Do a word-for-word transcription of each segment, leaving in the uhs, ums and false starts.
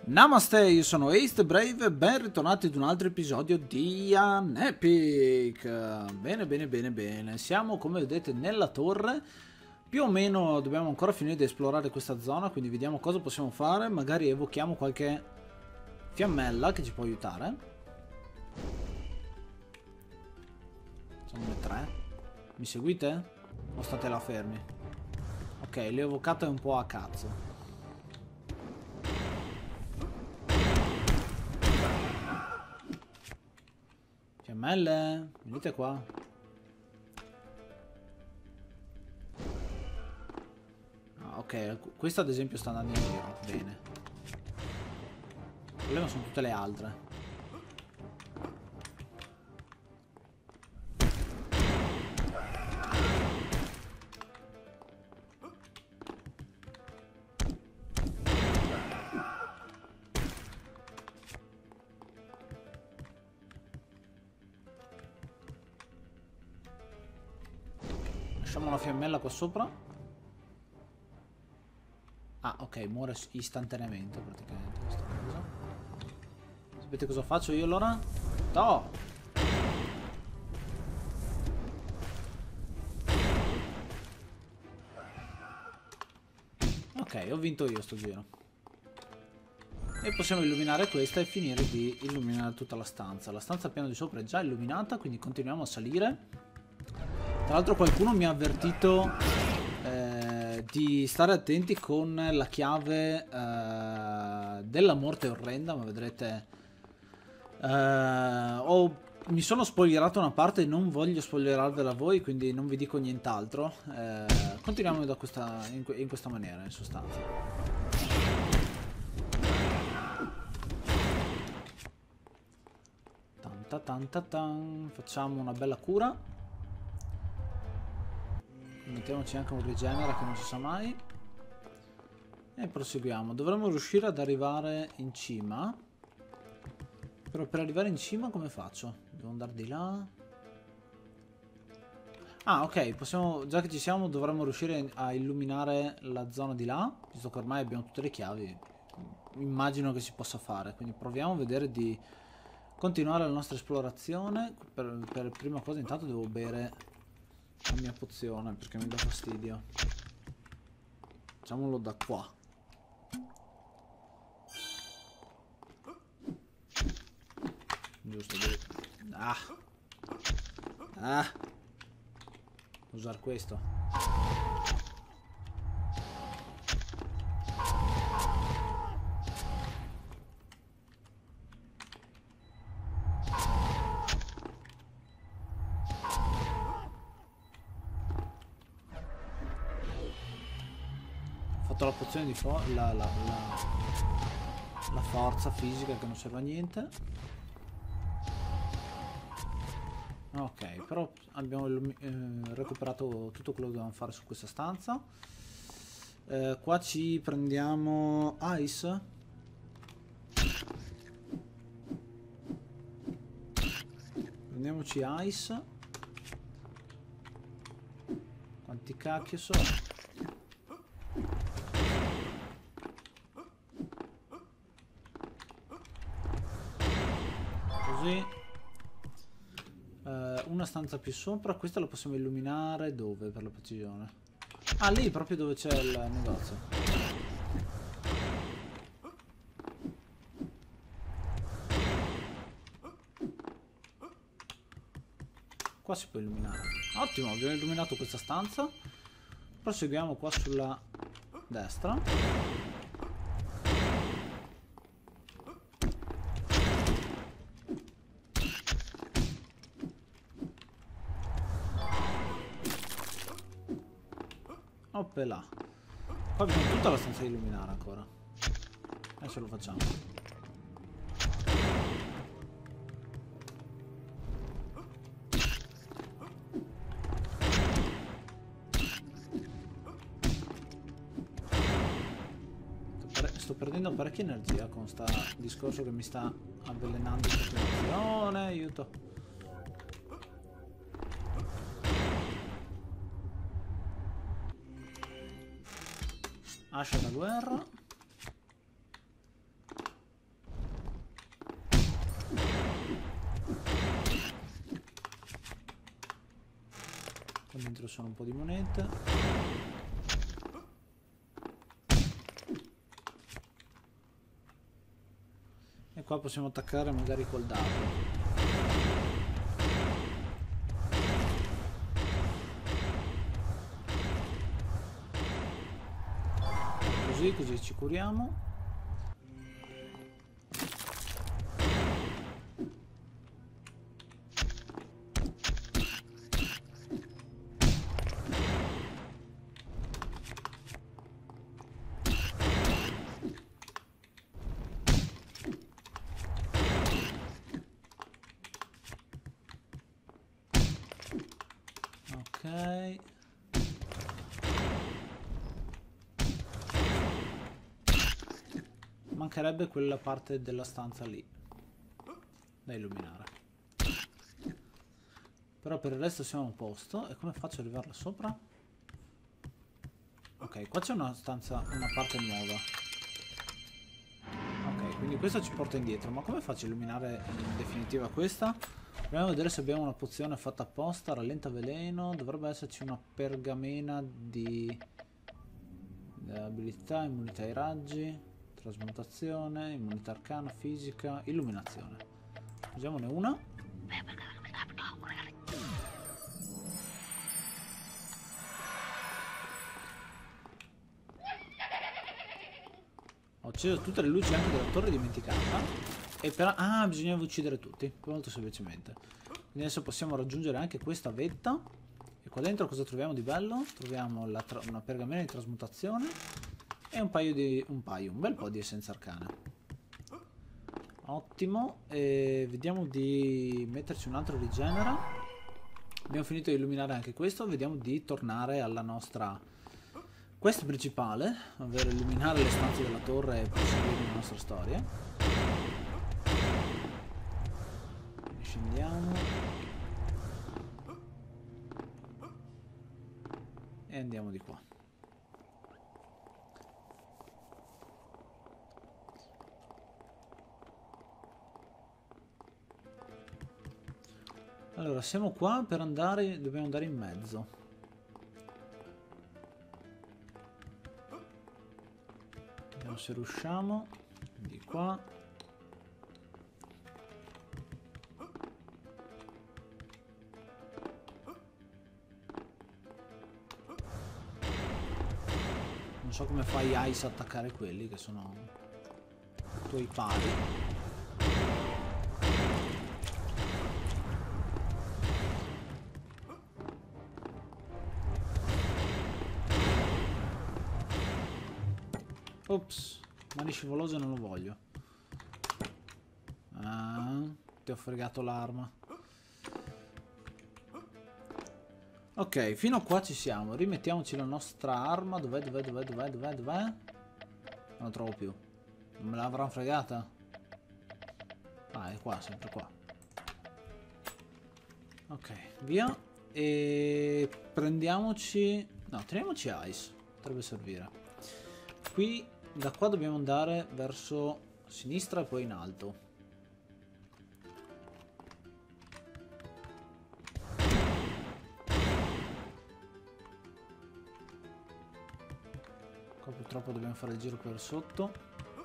Namaste, io sono Ace the Brave e ben ritornati ad un altro episodio di An Epic. Bene, bene, bene, bene. Siamo, come vedete, nella torre. Più o meno dobbiamo ancora finire di esplorare questa zona, quindi vediamo cosa possiamo fare. Magari evochiamo qualche fiammella che ci può aiutare. Sono le tre. Mi seguite? O state là fermi? Ok, le ho evocate un po' a cazzo. Fiammelle, venite qua. Ah, ok, questa ad esempio sta andando in giro. Bene. Il problema sono tutte le altre. Lasciamo una fiammella qua sopra. Ah, ok, muore istantaneamente praticamente questa cosa. Sapete cosa faccio io allora? No! Ok, ho vinto io sto giro. E possiamo illuminare questa e finire di illuminare tutta la stanza. La stanza al piano di sopra è già illuminata, quindi continuiamo a salire. Tra l'altro qualcuno mi ha avvertito eh, di stare attenti con la chiave eh, della morte orrenda, ma vedrete eh, ho, mi sono spoilerato una parte e non voglio spoilerarvela a voi, quindi non vi dico nient'altro. Eh, continuiamo da questa, in, in questa maniera, in sostanza. Tan, ta, tan, ta, tan. Facciamo una bella cura. Mettiamoci anche un rigenera che non si sa mai. E proseguiamo. Dovremmo riuscire ad arrivare in cima. Però per arrivare in cima come faccio? Devo andare di là. Ah, ok, possiamo, già che ci siamo dovremmo riuscire a illuminare la zona di là. Visto che ormai abbiamo tutte le chiavi, immagino che si possa fare. Quindi proviamo a vedere di continuare la nostra esplorazione. Per, per prima cosa intanto devo bere la mia pozione perché mi dà fastidio. Facciamolo da qua. Giusto, devo... Ah. Ah. Usare questo. La pozione di fo la, la, la, la forza fisica che non serve a niente. Ok, però abbiamo eh, recuperato tutto quello che dovevamo fare su questa stanza. Eh, qua ci prendiamo Ice. Prendiamoci Ice. Quanti cacchio sono? Così. Uh, una stanza più sopra. Questa la possiamo illuminare dove per la precisione? Ah, lì proprio dove c'è il negozio. Qua si può illuminare. Ottimo, abbiamo illuminato questa stanza. Proseguiamo qua sulla destra. Là. Qua abbiamo tutta la stanza da illuminare ancora. Adesso lo facciamo. Sto, per sto perdendo parecchia energia con sta discorso che mi sta avvelenando in continuazione. Aiuto. Ascia da guerra. sono un po' di monete. E qua possiamo attaccare magari col dado. Così, così ci curiamo. Ok. Mancherebbe quella parte della stanza lì da illuminare. Però per il resto siamo a un posto. E come faccio ad arrivarla sopra? Ok, qua c'è una stanza, una parte nuova. Ok, quindi questa ci porta indietro. Ma come faccio a illuminare in definitiva questa? Proviamo a vedere se abbiamo una pozione fatta apposta. Rallenta veleno. Dovrebbe esserci una pergamena di abilità, immunità ai raggi, trasmutazione, immunità arcana, fisica, illuminazione. Usiamone una. Ho acceso tutte le luci anche della torre dimenticata. E per... Ah, bisognava uccidere tutti, molto semplicemente. Quindi adesso possiamo raggiungere anche questa vetta. E qua dentro cosa troviamo di bello? Troviamo la tra... una pergamena di trasmutazione e un paio di... un paio, un bel po' di essenza arcana. Ottimo. E vediamo di metterci un altro rigenera. Abbiamo finito di illuminare anche questo. Vediamo di tornare alla nostra quest principale, ovvero illuminare le stanze della torre e proseguire la nostra storia. Scendiamo e andiamo di qua. Allora siamo qua per andare, dobbiamo andare in mezzo. Vediamo se riusciamo. Di qua. Non so come fai Ice a attaccare quelli che sono tuoi pari. Ops, mani scivolose non lo voglio. Ah, ti ho fregato l'arma. Ok, fino a qua ci siamo. Rimettiamoci la nostra arma. Dov'è, dov'è, dov'è, dov'è, dov'è, dov'è? Non la trovo più. Non me l'avranno fregata? Ah, è qua, sempre qua. Ok, via. E prendiamoci... No, teniamoci Ice. Potrebbe servire. Qui, da qua dobbiamo andare verso sinistra e poi in alto. Qua purtroppo dobbiamo fare il giro per sotto.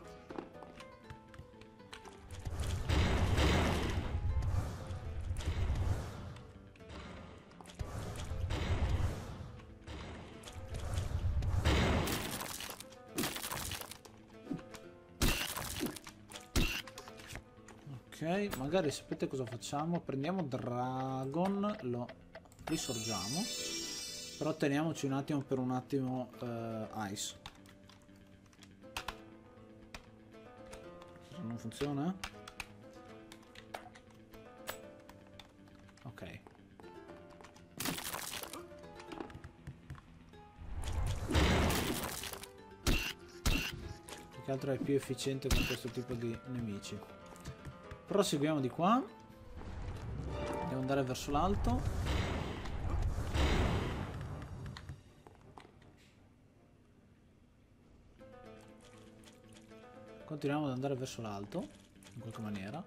Ok, magari sapete cosa facciamo? Prendiamo Dragon, lo risorgiamo, però teniamoci un attimo per un attimo uh, Ice. Non funziona? Ok. Più che altro è più efficiente con questo tipo di nemici. Proseguiamo di qua. Devo andare verso l'alto. Continuiamo ad andare verso l'alto, in qualche maniera.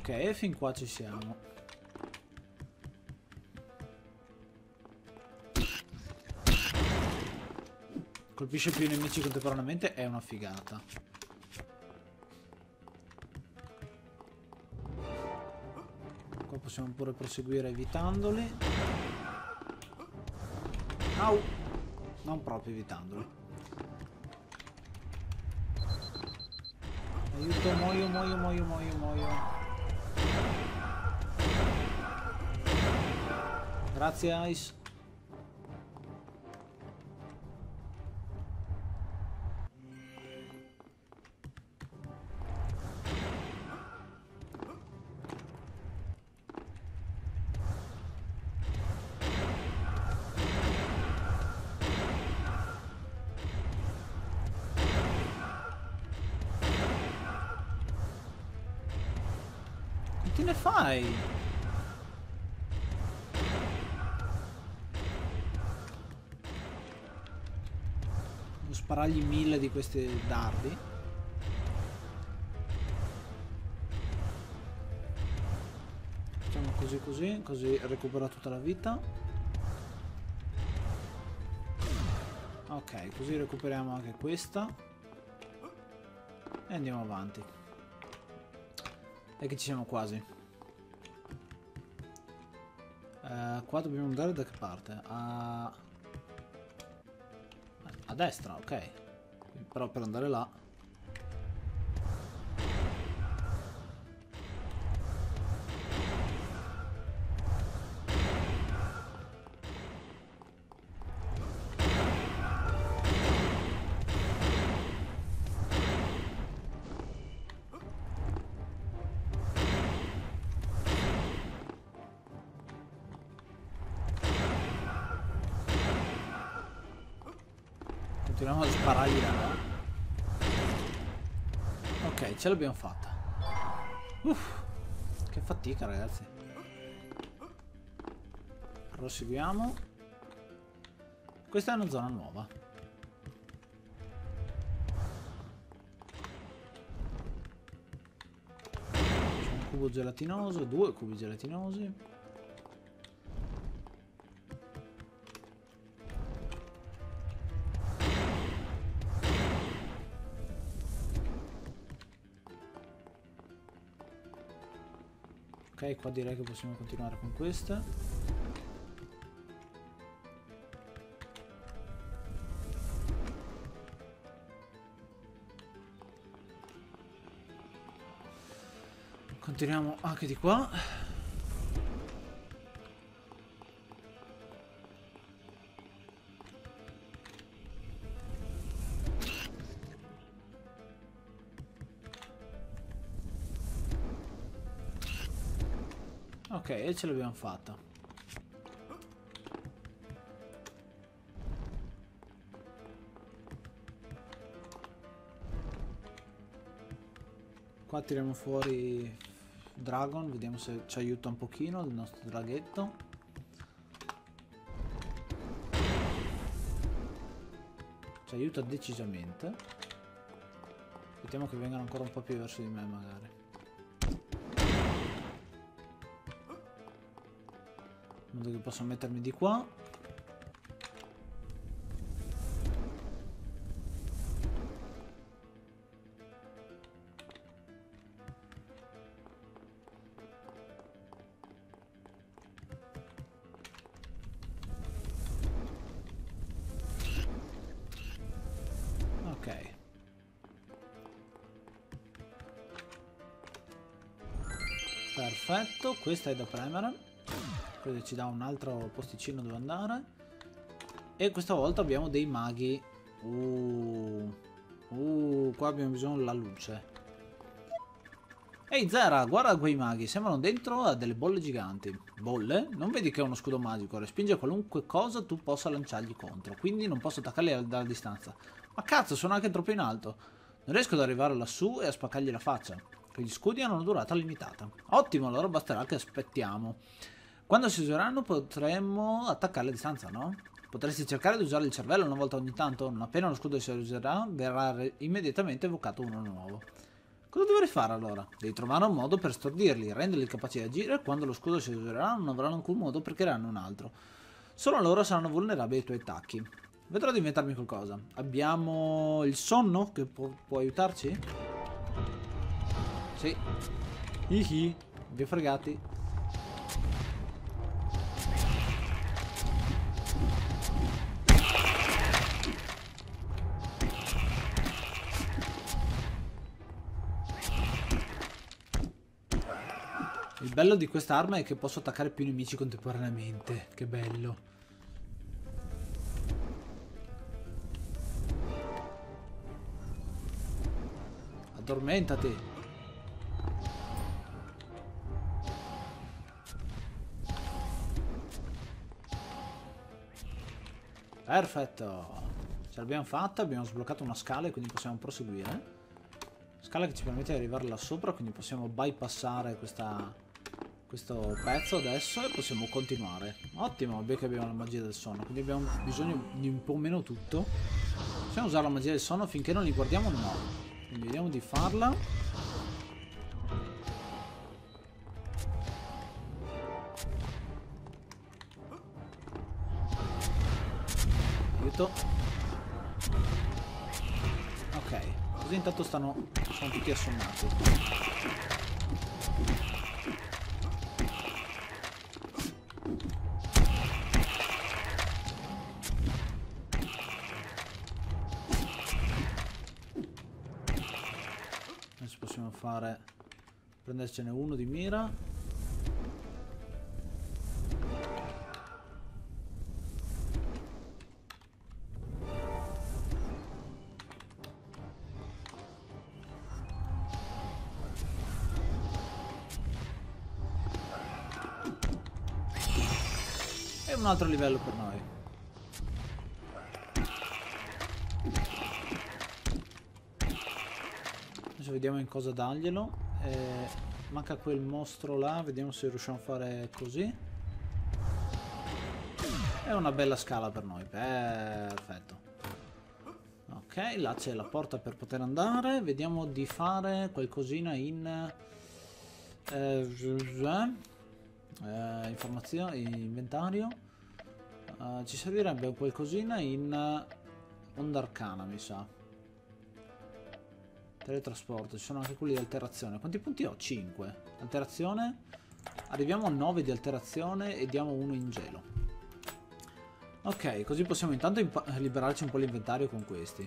Ok, e fin qua ci siamo. Colpisce più nemici contemporaneamente, è una figata. Qua possiamo pure proseguire evitandoli. Au! Non proprio evitandoli. Aiuto, muoio, muoio, muoio, muoio, muoio. Grazie, Ice. Che ne fai? Devo sparargli mille di questi dardi. Facciamo così così, così recupera tutta la vita. Ok, così recuperiamo anche questa. E andiamo avanti. E che ci siamo quasi. Uh, qua dobbiamo andare da che parte? A... a destra, ok. Però per andare là... Continuiamo a sparargli da là. Ok, ce l'abbiamo fatta. Uff, che fatica, ragazzi. Proseguiamo. Questa è una zona nuova. C'è un cubo gelatinoso, due cubi gelatinosi. Ok, qua direi che possiamo continuare con queste. Continuiamo anche di qua. Ok, e ce l'abbiamo fatta. Qua tiriamo fuori Dragon, vediamo se ci aiuta un pochino il nostro draghetto. Ci aiuta decisamente. Aspettiamo che vengano ancora un po' più verso di me magari. In modo che posso mettermi di qua. Ok. Perfetto, questa è da premere. Quindi ci dà un altro posticino dove andare. E questa volta abbiamo dei maghi. Uh, uh, qua abbiamo bisogno della luce. Ehi Zera, guarda quei maghi, sembrano dentro a delle bolle giganti. Bolle? Non vedi che è uno scudo magico, respinge qualunque cosa tu possa lanciargli contro, quindi non posso attaccarli dalla distanza. Ma cazzo, sono anche troppo in alto. Non riesco ad arrivare lassù e a spaccargli la faccia. Quegli scudi hanno una durata limitata. Ottimo, allora basterà che aspettiamo. Quando si useranno potremmo attaccarli a distanza, no? Potresti cercare di usare il cervello una volta ogni tanto. Non appena lo scudo si userà, verrà immediatamente evocato uno nuovo. Cosa dovrei fare allora? Devi trovare un modo per stordirli, renderli capaci di agire. Quando lo scudo si userà non avranno alcun modo per crearne un altro. Solo loro saranno vulnerabili ai tuoi attacchi. Vedrò di inventarmi qualcosa. Abbiamo il sonno che può, può aiutarci? Sì. Ihi, vi ho fregati. Il bello di quest'arma è che posso attaccare più nemici contemporaneamente. Che bello. Addormentati. Perfetto. Ce l'abbiamo fatta, abbiamo sbloccato una scala e quindi possiamo proseguire. Scala che ci permette di arrivare là sopra, quindi possiamo bypassare questa... questo pezzo adesso e possiamo continuare. Ottimo, beh che abbiamo la magia del sonno, quindi abbiamo bisogno di un po' meno tutto. Possiamo usare la magia del sonno finché non li guardiamo? No. Quindi vediamo di farla. Aiuto. Ok, così intanto stanno, sono tutti assonnati. Adesso possiamo fare, prendercene uno di mira. E un altro livello per noi. Adesso vediamo in cosa darglielo. Eh, manca quel mostro là, vediamo se riusciamo a fare così. È una bella scala per noi, perfetto. Ok, là c'è la porta per poter andare. Vediamo di fare qualcosina in... Eh, eh, informazione, inventario. Uh, ci servirebbe qualcosina in uh, onda arcana, mi sa. Teletrasporto, ci sono anche quelli di alterazione. Quanti punti ho? cinque. Alterazione. Arriviamo a nove di alterazione e diamo uno in gelo. Ok, così possiamo intanto liberarci un po' l'inventario con questi.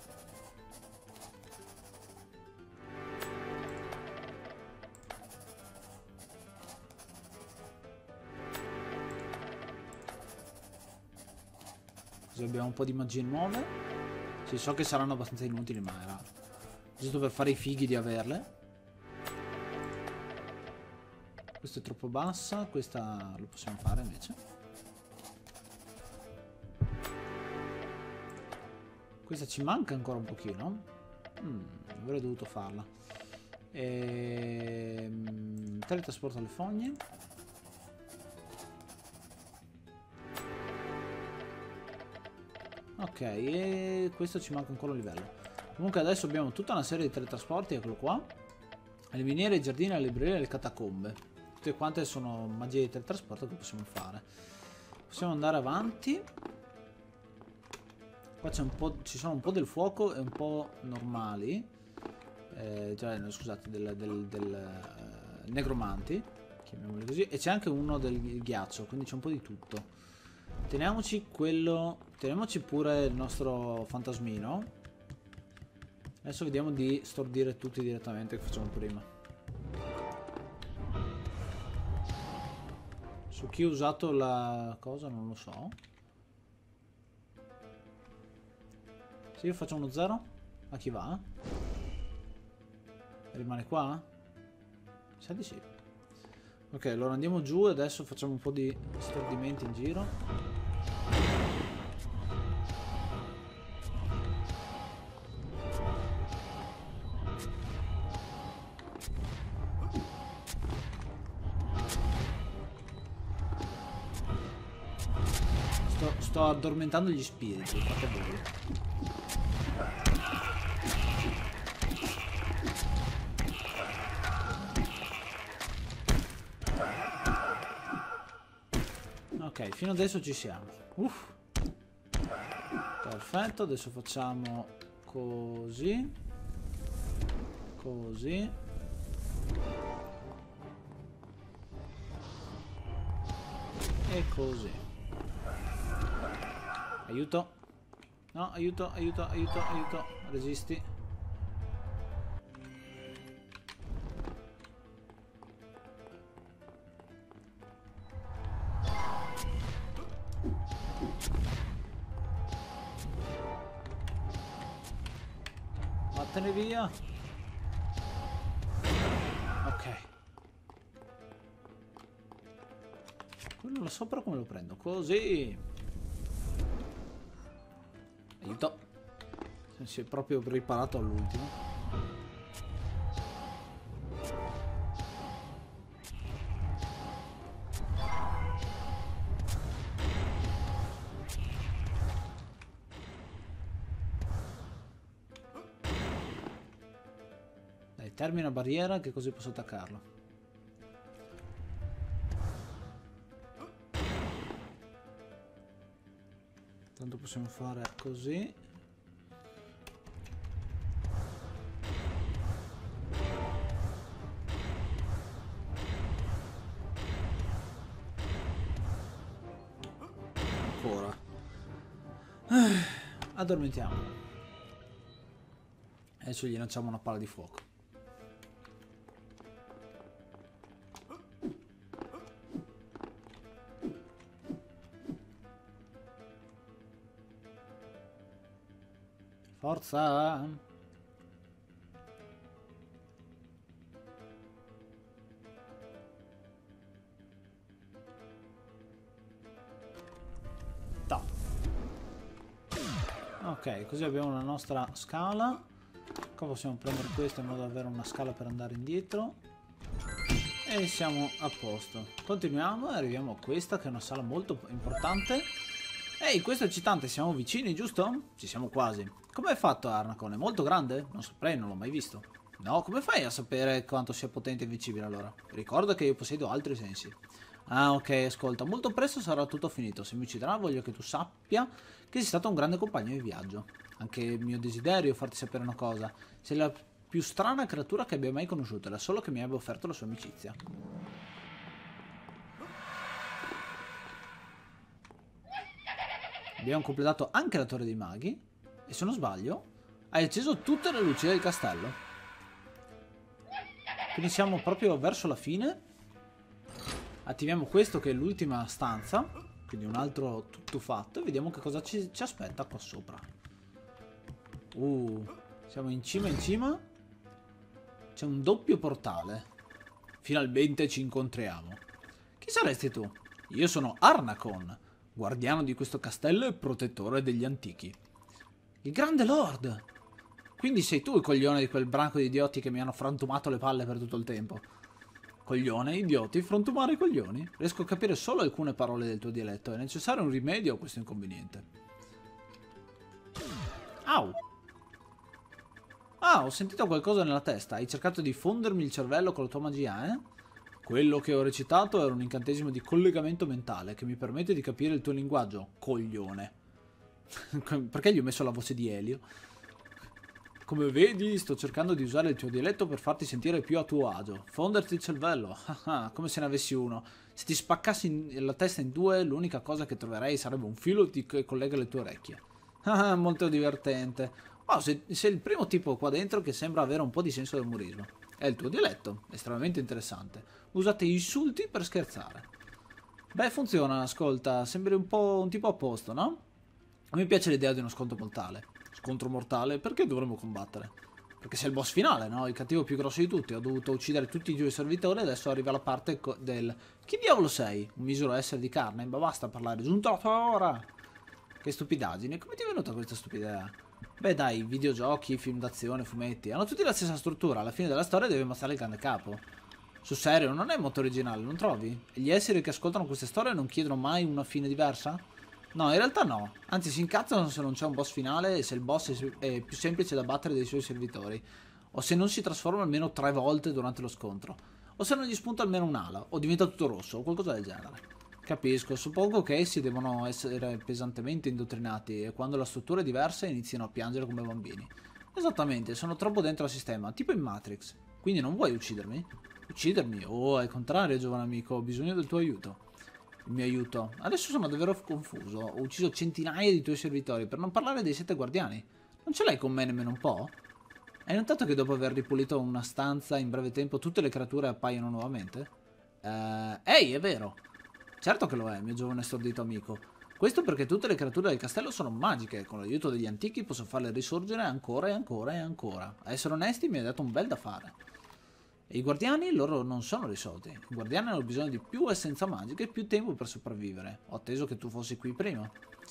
Così abbiamo un po' di magie nuove. Sì, so che saranno abbastanza inutili, ma era giusto per fare i fighi di averle. Questa è troppo bassa, questa lo possiamo fare invece. Questa ci manca ancora un pochino. Mm, avrei dovuto farla. E... teletrasporto alle fogne. Ok, e questo ci manca ancora un livello. Comunque adesso abbiamo tutta una serie di teletrasporti, eccolo qua. Le miniere, i giardini, le librerie e le catacombe. Tutte quante sono magie di teletrasporto che possiamo fare. Possiamo andare avanti. Qua c'è un po', ci sono un po' del fuoco e un po' normali. Eh, cioè, no, scusate, del, del, del uh, negromanti, chiamiamoli così. E c'è anche uno del ghiaccio, quindi c'è un po' di tutto. Teniamoci quello, teniamoci pure il nostro fantasmino. Adesso vediamo di stordire tutti direttamente, che facciamo prima. Su chi ha usato la cosa non lo so. Se io faccio uno zero, a chi va? Rimane qua? Mi sa di sì. Ok, allora andiamo giù e adesso facciamo un po' di stordimenti in giro. Sto, sto addormentando gli spiriti, fate voi. fino adesso ci siamo. Uff. Perfetto, adesso facciamo così. Così. E così. Aiuto. No, aiuto, aiuto, aiuto, aiuto. Resisti. Vattene via. Ok. Quello là sopra come lo prendo? Così. Aiuto. Si è proprio riparato all'ultimo. Dai, termina barriera che così posso attaccarlo. Tanto possiamo fare così. Ancora. Eh, addormentiamo. Adesso gli lanciamo una palla di fuoco. Forza! No. Ok, così abbiamo la nostra scala. Qua possiamo prendere questo in modo da avere una scala per andare indietro. E siamo a posto. Continuiamo e arriviamo a questa che è una sala molto importante. Ehi, questo è eccitante, siamo vicini, giusto? Ci siamo quasi. Come è fatto Arnacon? È molto grande? Non saprei, non l'ho mai visto. No, come fai a sapere quanto sia potente e invincibile allora? Ricorda che io possiedo altri sensi. Ah, ok, ascolta, molto presto sarà tutto finito. Se mi ucciderà voglio che tu sappia che sei stato un grande compagno di viaggio. Anche il mio desiderio è farti sapere una cosa. Sei la più strana creatura che abbia mai conosciuto, era solo che mi abbia offerto la sua amicizia. Abbiamo completato anche la torre dei maghi. E se non sbaglio, hai acceso tutte le luci del castello. Quindi siamo proprio verso la fine. Attiviamo questo che è l'ultima stanza. Quindi un altro tutto fatto. E vediamo che cosa ci, ci aspetta qua sopra. Uh, siamo in cima in cima. C'è un doppio portale. Finalmente ci incontriamo. Chi saresti tu? Io sono Arnacon, guardiano di questo castello e protettore degli antichi. Il grande lord! Quindi sei tu il coglione di quel branco di idioti che mi hanno frantumato le palle per tutto il tempo. Coglione, idioti, frantumare i coglioni? Riesco a capire solo alcune parole del tuo dialetto. È necessario un rimedio a questo inconveniente. Au! Ah, ho sentito qualcosa nella testa. Hai cercato di fondermi il cervello con la tua magia, eh? Quello che ho recitato era un incantesimo di collegamento mentale che mi permette di capire il tuo linguaggio, coglione. Perché gli ho messo la voce di Elio? Come vedi, sto cercando di usare il tuo dialetto per farti sentire più a tuo agio. Fonderti il cervello, come se ne avessi uno. Se ti spaccassi la testa in due, l'unica cosa che troverei sarebbe un filo che collega le tue orecchie. Ah, molto divertente. Wow, sei, sei il primo tipo qua dentro che sembra avere un po' di senso dell'umorismo. È il tuo dialetto, estremamente interessante. Usate insulti per scherzare. Beh, funziona, ascolta, sembri un po' un tipo a posto, no? A me piace l'idea di uno scontro mortale. Scontro mortale? Perché dovremmo combattere? Perché sei il boss finale, no? Il cattivo più grosso di tutti. Ho dovuto uccidere tutti i tuoi servitori e adesso arriva la parte del... Chi diavolo sei? Un misero essere di carne? Ma basta parlare, giunto la tua ora! Che stupidaggine, come ti è venuta questa stupida idea? Beh dai, videogiochi, film d'azione, fumetti, hanno tutti la stessa struttura. Alla fine della storia devi ammazzare il grande capo. Sul serio, non è molto originale, non trovi? E gli esseri che ascoltano queste storie non chiedono mai una fine diversa? No, in realtà no. Anzi, si incazzano se non c'è un boss finale e se il boss è più semplice da battere dei suoi servitori. O se non si trasforma almeno tre volte durante lo scontro. O se non gli spunta almeno un'ala, o diventa tutto rosso, o qualcosa del genere. Capisco, suppongo che essi devono essere pesantemente indottrinati e quando la struttura è diversa iniziano a piangere come bambini. Esattamente, sono troppo dentro al sistema, tipo in Matrix. Quindi non vuoi uccidermi? Uccidermi? Oh, al contrario, giovane amico, ho bisogno del tuo aiuto. Il mio aiuto? Adesso sono davvero confuso. Ho ucciso centinaia di tuoi servitori, per non parlare dei sette guardiani. Non ce l'hai con me nemmeno un po'? Hai notato che dopo aver ripulito una stanza in breve tempo tutte le creature appaiono nuovamente? Uh, ehi, è vero! Certo che lo è, mio giovane stordito amico. Questo perché tutte le creature del castello sono magiche e con l'aiuto degli antichi posso farle risorgere ancora e ancora e ancora. A essere onesti mi hai dato un bel da fare. E i guardiani, loro non sono risolti. I guardiani hanno bisogno di più essenza magica e più tempo per sopravvivere. Ho atteso che tu fossi qui prima.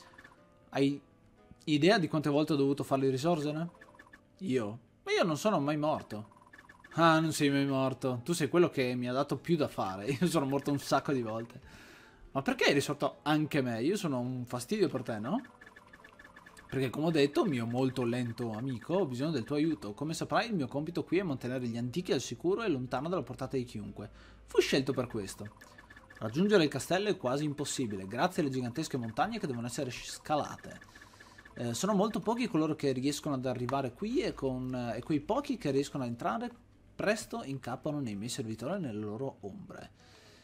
Hai idea di quante volte ho dovuto farli risorgere? Io? Ma io non sono mai morto. Ah, non sei mai morto. Tu sei quello che mi ha dato più da fare. Io sono morto un sacco di volte. Ma perché hai risorto anche me? Io sono un fastidio per te, no? Perché come ho detto, mio molto lento amico, ho bisogno del tuo aiuto. Come saprai, il mio compito qui è mantenere gli antichi al sicuro e lontano dalla portata di chiunque. Fui scelto per questo. Raggiungere il castello è quasi impossibile, grazie alle gigantesche montagne che devono essere scalate. Eh, sono molto pochi coloro che riescono ad arrivare qui e, con, eh, e quei pochi che riescono a entrare presto incappano nei miei servitori e nelle loro ombre.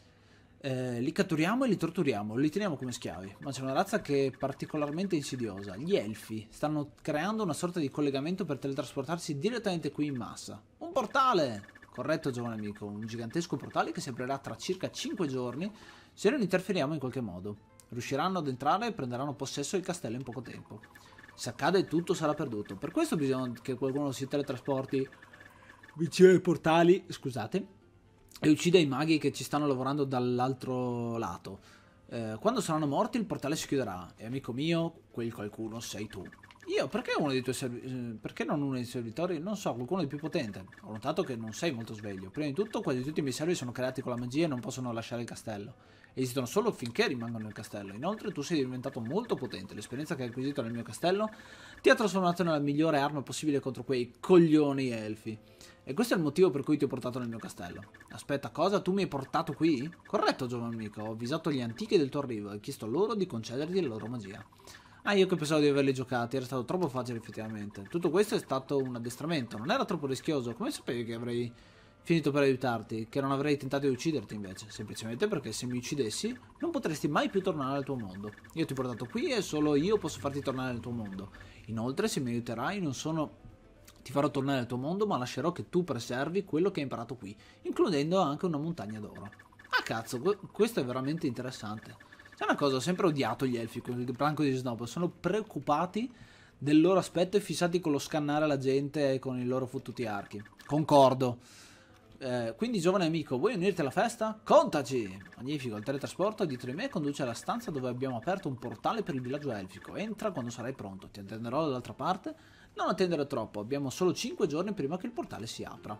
Eh, li catturiamo e li torturiamo, li teniamo come schiavi, ma c'è una razza che è particolarmente insidiosa, gli elfi. Stanno creando una sorta di collegamento per teletrasportarsi direttamente qui in massa. Un portale! Corretto, giovane amico, un gigantesco portale che si aprirà tra circa cinque giorni se non interferiamo in qualche modo. Riusciranno ad entrare e prenderanno possesso del castello in poco tempo. Se accade tutto sarà perduto, per questo bisogna che qualcuno si teletrasporti vicino ai portali, scusate, e uccide i maghi che ci stanno lavorando dall'altro lato. Eh, quando saranno morti il portale si chiuderà e amico mio, quel qualcuno sei tu. Io? Perché uno dei tuoi servitori? Perché non uno dei servitori? Non so, qualcuno di più potente. Ho notato che non sei molto sveglio. Prima di tutto, quasi tutti i miei servi sono creati con la magia e non possono lasciare il castello. Esistono solo finché rimangono nel castello. Inoltre tu sei diventato molto potente. L'esperienza che hai acquisito nel mio castello ti ha trasformato nella migliore arma possibile contro quei coglioni elfi. E questo è il motivo per cui ti ho portato nel mio castello. Aspetta, cosa? Tu mi hai portato qui? Corretto, giovane amico. Ho avvisato gli antichi del tuo arrivo e chiesto loro di concederti la loro magia. Ah, io che pensavo di averli giocati, era stato troppo facile effettivamente. Tutto questo è stato un addestramento, non era troppo rischioso. Come sapevi che avrei finito per aiutarti? Che non avrei tentato di ucciderti invece? Semplicemente perché se mi uccidessi non potresti mai più tornare al tuo mondo. Io ti ho portato qui e solo io posso farti tornare al tuo mondo. Inoltre, se mi aiuterai, non sono... ti farò tornare al tuo mondo, ma lascerò che tu preservi quello che hai imparato qui, includendo anche una montagna d'oro. Ah cazzo, questo è veramente interessante. C'è una cosa, ho sempre odiato gli elfi con il branco di snob, sono preoccupati del loro aspetto e fissati con lo scannare la gente e con i loro fottuti archi. Concordo. Eh, quindi giovane amico, vuoi unirti alla festa? Contaci! Magnifico, il teletrasporto dietro di me conduce alla stanza dove abbiamo aperto un portale per il villaggio elfico. Entra quando sarai pronto, ti attenderò dall'altra parte. Non attendere troppo, abbiamo solo cinque giorni prima che il portale si apra.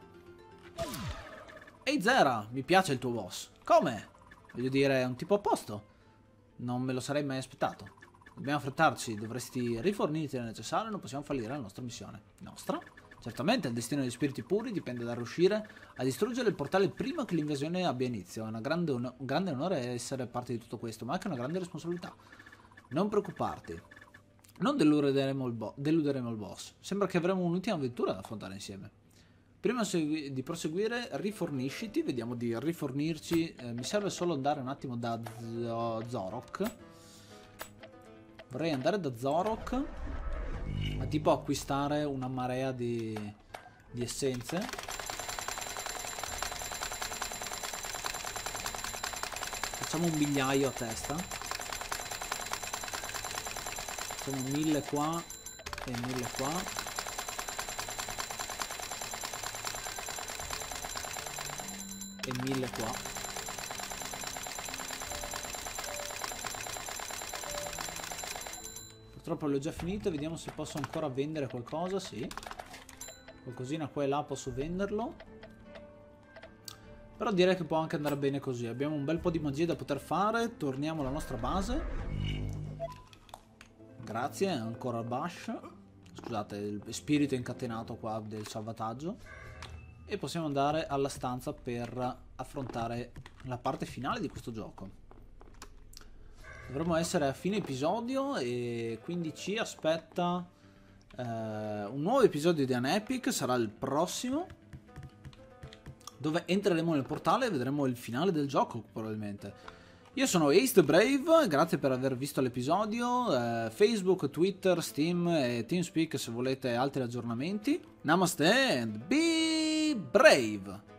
Ehi Zera, mi piace il tuo boss. Come? Voglio dire, è un tipo a posto. Non me lo sarei mai aspettato. Dobbiamo affrettarci, dovresti rifornirti il necessario e non possiamo fallire la nostra missione. Nostra? Certamente, il destino degli spiriti puri dipende dal riuscire a distruggere il portale prima che l'invasione abbia inizio. È una grande un grande onore essere parte di tutto questo, ma anche una grande responsabilità. Non preoccuparti. Non deluderemo il, deluderemo il boss. Sembra che avremo un'ultima avventura da affrontare insieme. Prima di proseguire, rifornisciti, vediamo di rifornirci. Eh, mi serve solo andare un attimo da Zorok. Vorrei andare da Zorok a tipo acquistare una marea di, di essenze. Facciamo un migliaio a testa. Facciamo mille qua e mille qua. E mille qua. Purtroppo le ho già finite. Vediamo se posso ancora vendere qualcosa. Sì, qualcosina qua e là posso venderlo. Però direi che può anche andare bene così. Abbiamo un bel po' di magie da poter fare. Torniamo alla nostra base. Grazie, ancora Bash. Scusate, il spirito incatenato qua del salvataggio. E possiamo andare alla stanza per affrontare la parte finale di questo gioco. Dovremmo essere a fine episodio e quindi ci aspetta eh, un nuovo episodio di Unepic, sarà il prossimo, dove entreremo nel portale e vedremo il finale del gioco probabilmente. Io sono Ace the Brave, grazie per aver visto l'episodio, eh, Facebook, Twitter, Steam e TeamSpeak se volete altri aggiornamenti. Namaste and be brave!